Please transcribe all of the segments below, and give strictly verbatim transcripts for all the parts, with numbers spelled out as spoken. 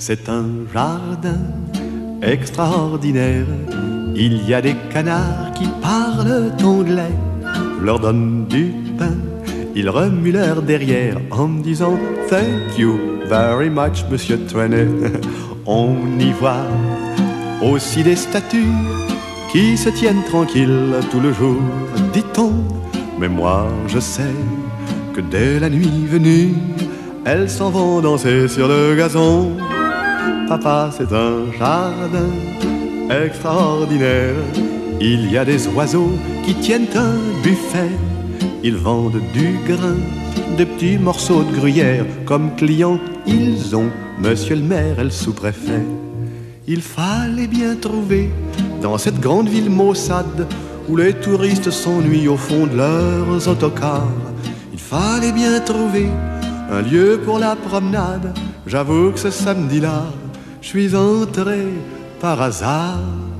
C'est un jardin extraordinaire. Il y a des canards qui parlent anglais. Je leur donne du pain, ils remuent leur derrière en me disant thank you very much, monsieur Trenet. On y voit aussi des statues qui se tiennent tranquilles tout le jour, dit-on. Mais moi je sais que dès la nuit venue, elles s'en vont danser sur le gazon. Papa, c'est un jardin extraordinaire. Il y a des oiseaux qui tiennent un buffet. Ils vendent du grain, des petits morceaux de gruyère. Comme clients, ils ont monsieur le maire et le sous-préfet. Il fallait bien trouver dans cette grande ville maussade où les touristes s'ennuient au fond de leurs autocars. Il fallait bien trouver un lieu pour la promenade. J'avoue que ce samedi-là, je suis entré par hasard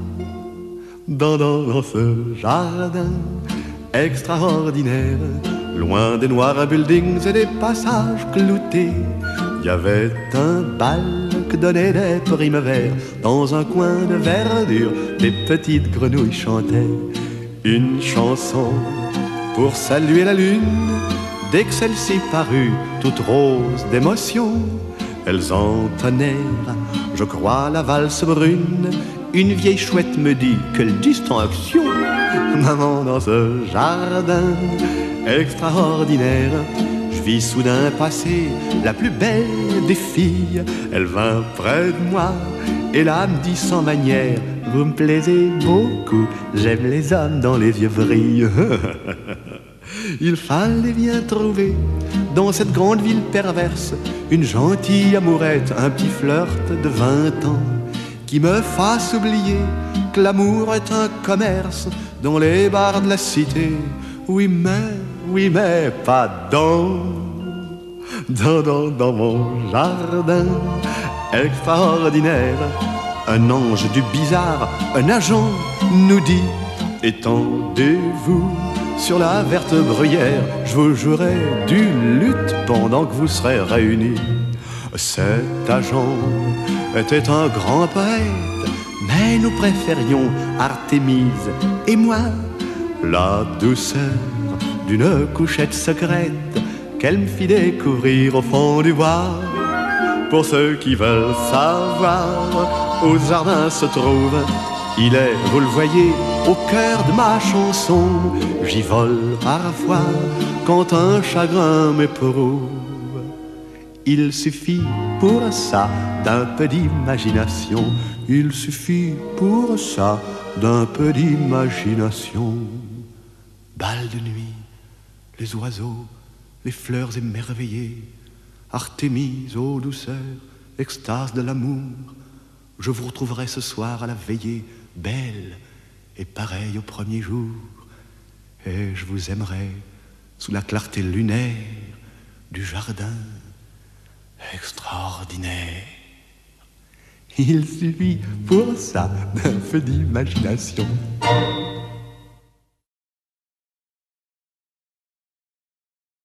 dans, dans, dans ce jardin extraordinaire. Loin des noirs buildings et des passages cloutés, il y avait un bal que donnaient des primevères. Dans un coin de verdure, des petites grenouilles chantaient une chanson pour saluer la lune. Dès que celle-ci parut, toute rose d'émotion, elles entonnèrent, je crois, la valse brune. Une vieille chouette me dit, quelle distinction! Maman, dans ce jardin extraordinaire, je vis soudain passer la plus belle des filles. Elle vint près de moi et là me dit sans manière, vous me plaisez beaucoup, j'aime les hommes dont les yeux brillent. Il fallait bien trouver dans cette grande ville perverse une gentille amourette, un petit flirt de vingt ans qui me fasse oublier que l'amour est un commerce dans les bars de la cité. Oui mais, oui mais pas dans, dans, dans, dans mon jardin extraordinaire. Un ange du bizarre, un agent nous dit, étendez-vous sur la verte bruyère, je vous jouerai du luth pendant que vous serez réunis. Cet agent était un grand poète, mais nous préférions Artémise et moi la douceur d'une couchette secrète qu'elle me fit découvrir au fond du bois. Pour ceux qui veulent savoir où ce jardin se trouve, il est, vous le voyez, au cœur de ma chanson. J'y vole parfois quand un chagrin m'éprouve. Il suffit pour ça d'un peu d'imagination. Il suffit pour ça d'un peu d'imagination. Bal de nuit, les oiseaux, les fleurs émerveillées, Artémise, ô douceur, extase de l'amour. Je vous retrouverai ce soir à la veillée, belle et pareille au premier jour. Et je vous aimerai sous la clarté lunaire du jardin extraordinaire. Il suffit pour ça d'un peu d'imagination.